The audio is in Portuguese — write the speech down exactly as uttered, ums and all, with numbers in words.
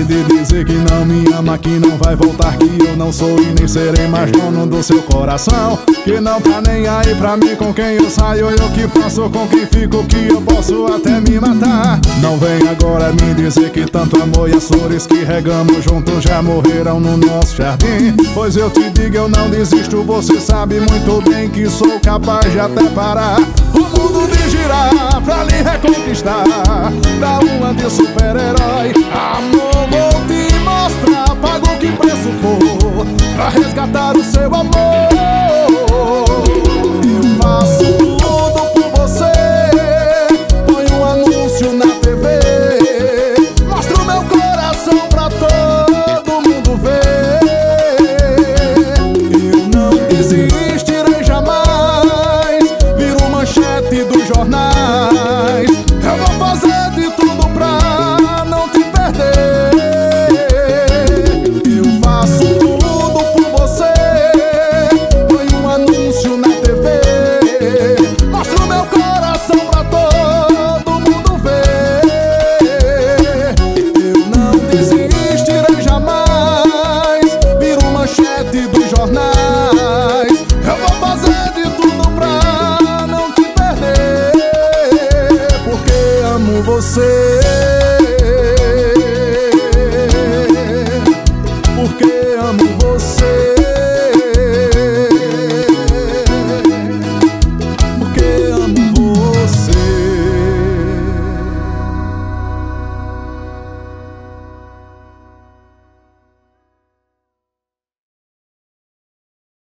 de dizer que não me ama, que não vai voltar, que eu não sou e nem serei mais dono do seu coração, que não tá nem aí pra mim com quem eu saio e o que faço, com quem fico, que eu posso até me matar. Não vem agora me dizer que tanto amor e as flores que regamos juntos já morreram no nosso jardim, pois eu te digo, eu não desisto, você sabe muito bem que sou capaz de até parar o mundo de girar pra lhe reconquistar. Dá uma de super-herói, amor, vou te mostrar, pago o que preço for pra resgatar o seu amor. Eu faço tudo por você, ponho um anúncio na T V, mostro meu coração pra todos.